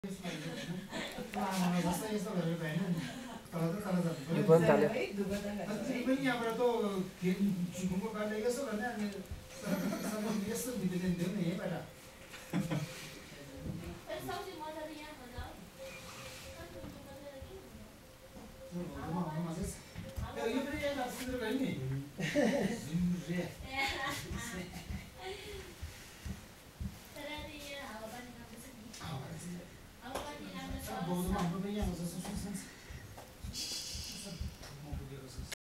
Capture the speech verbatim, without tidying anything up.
यो पनि थाल्यो पनि यहाँबाट त झुकुमको काट्दै यसो गर्ने अनि यसो भिडियो दियो नि यहीँबाट यो पनि यहाँ सुन्दर भयो नि